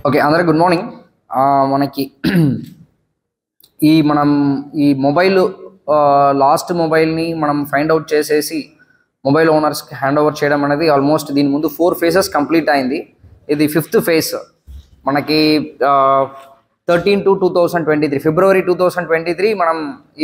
Okay, అందరికి good morning. మనకి మనం ఈ మొబైల్ లాస్ట్ మొబైల్ని మనం ఫైండ్ అవుట్ చేసేసి మొబైల్ ఓనర్స్కి హ్యాండ్ ఓవర్ చేయడం అనేది ఆల్మోస్ట్ దీని ముందు 4 phases కంప్లీట్ అయింది. ఇది 5th phase. మనకి 13/2/2023 ఫిబ్రవరి 2023 మనం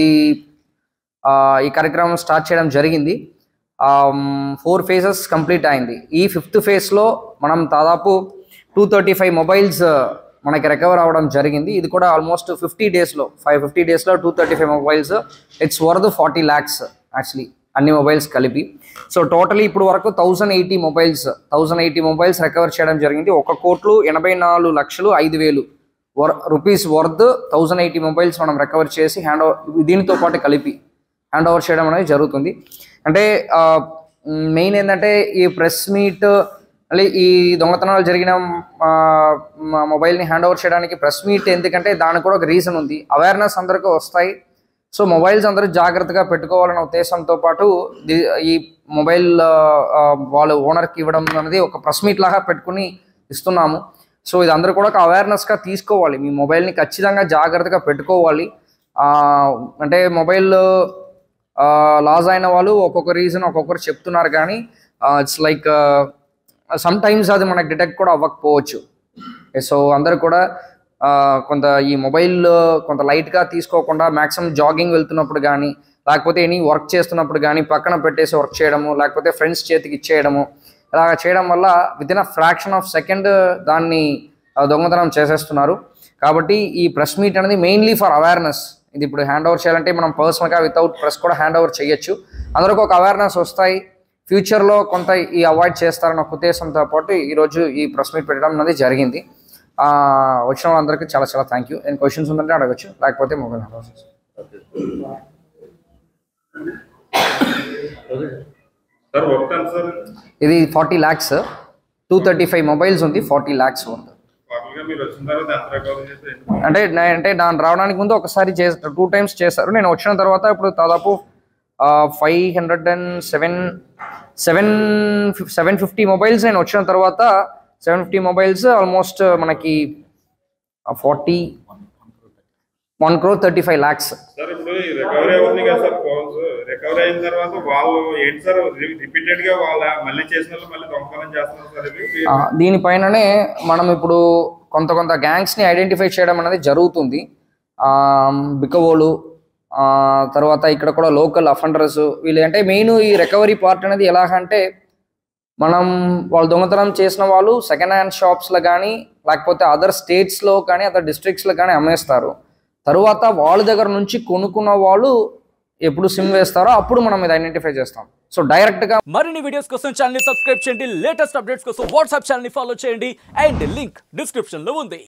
ఈ కార్యక్రమం స్టార్ట్ చేయడం జరిగింది. 4 phases కంప్లీట్ అయింది. ఈ 5th phase మనం దాదాపు 235 మొబైల్స్ మనకి రికవర్ అవ్వడం జరిగింది. ఇది కూడా ఆల్మోస్ట్ 50 డేస్లో 235 mobiles. It's worth 40 lakhs actually అన్ని మొబైల్స్ కలిపి. సో టోటలీ ఇప్పుడు వరకు 1080 మొబైల్స్ రికవర్ చేయడం జరిగింది. 1,84,05,000 రూపీస్ వర్త్ 1080 మొబైల్స్ మనం రికవర్ చేసి దీనితో పాటు కలిపి హ్యాండ్ ఓవర్ చేయడం అనేది జరుగుతుంది. అంటే మెయిన్ ఏంటంటే ఈ ప్రెస్ మీట్ మళ్ళీ ఈ దొంగతనాలు జరిగిన మొబైల్ని హ్యాండ్ ఓవర్ చేయడానికి ప్రెస్ మీట్ ఎందుకంటే దానికి కూడా ఒక రీజన్ ఉంది. అవేర్నెస్ అందరికీ వస్తాయి. సో మొబైల్స్ అందరూ జాగ్రత్తగా పెట్టుకోవాలనే ఉద్దేశంతో పాటు ఈ మొబైల్ వాళ్ళ ఓనర్కి ఇవ్వడం అనేది ఒక ప్రెస్ మీట్ లాగా పెట్టుకుని ఇస్తున్నాము. సో ఇది అందరూ కూడా ఒక అవేర్నెస్గా తీసుకోవాలి. మీ మొబైల్ని ఖచ్చితంగా జాగ్రత్తగా పెట్టుకోవాలి. అంటే మొబైల్ లాస్ అయిన వాళ్ళు ఒక్కొక్క రీజన్ ఒక్కొక్కరు చెప్తున్నారు, కానీ ఇట్స్ లైక్ సమ్ టైమ్స్ అది మనకు డిటెక్ట్ కూడా అవ్వకపోవచ్చు. సో అందరూ కూడా కొంత ఈ మొబైల్ కొంత లైట్గా తీసుకోకుండా మ్యాక్సిమం జాగింగ్ వెళ్తున్నప్పుడు కానీ లేకపోతే ఎనీ వర్క్ చేస్తున్నప్పుడు కానీ పక్కన పెట్టేసి వర్క్ చేయడము, లేకపోతే ఫ్రెండ్స్ చేతికి ఇచ్చేయడము, ఇలా చేయడం వల్ల within a fraction of second దాన్ని దొంగతనం చేసేస్తున్నారు. కాబట్టి ఈ ప్రెస్ మీట్ అనేది మెయిన్లీ ఫర్ అవేర్నెస్. ఇది ఇప్పుడు హ్యాండ్ ఓవర్ చేయాలంటే మనం పర్సనల్గా వితౌట్ ప్రెస్ కూడా హ్యాండ్ ఓవర్ చేయొచ్చు. అందరికీ ఒక అవేర్నెస్ వస్తాయి. ఫ్యూచర్లో కొంత ఈ అవాయిడ్ చేస్తారన్న ఉద్దేశంతో పాటు ఈరోజు ఈ ప్రెస్ మీట్ పెట్టడం అనేది జరిగింది. వచ్చిన వాళ్ళందరికీ చాలా చాలా థ్యాంక్ యూ. నేను క్వశ్చన్స్ ఉందంటే అడగచ్చు, లేకపోతే మొబైల్ హ్యాండ్ ఓవర్. ఇది 40 lakhs, 235 మొబైల్స్ ఉంది, 40 lakhs ఉంది. అంటే దాన్ని రావడానికి ముందు ఒకసారి 2 times చేశారు. నేను వచ్చిన తర్వాత ఇప్పుడు దాదాపు 750 మొబైల్స్ నేను వచ్చిన తర్వాత 750 మొబైల్స్ ఆల్మోస్ట్ మనకి 1,35 lakhs. దీనిపైననే మనం ఇప్పుడు కొంత గ్యాంగ్స్ని ఐడెంటిఫై చేయడం అనేది జరుగుతుంది. బికవోలు తర్వాత ఇక్కడ కూడా లోకల్ అఫెండర్స్ వీళ్ళు. అంటే మెయిన్ ఈ రికవరీ పార్ట్ అనేది ఎలాగంటే మనం వాళ్ళు దొంగతనం చేసిన వాళ్ళు సెకండ్ హ్యాండ్ షాప్స్లో కానీ లేకపోతే అదర్ స్టేట్స్లో కానీ అదర్ డిస్ట్రిక్ట్స్లో కానీ అమ్మేస్తారు. తరువాత వాళ్ళ దగ్గర నుంచి కొనుక్కున్న వాళ్ళు ఎప్పుడు సిమ్ వేస్తారో అప్పుడు మనం ఇది ఐడెంటిఫై చేస్తాం. సో డైరెక్ట్గా మరిన్ని వీడియోస్ కోసం ఛానల్ ని సబ్స్క్రైబ్ చేయండి. లేటెస్ట్ అప్డేట్స్ కోసం వాట్సాప్ ఛానల్ ని ఫాలో చేయండి. అండ్ లింక్ డిస్క్రిప్షన్ లో ఉంది.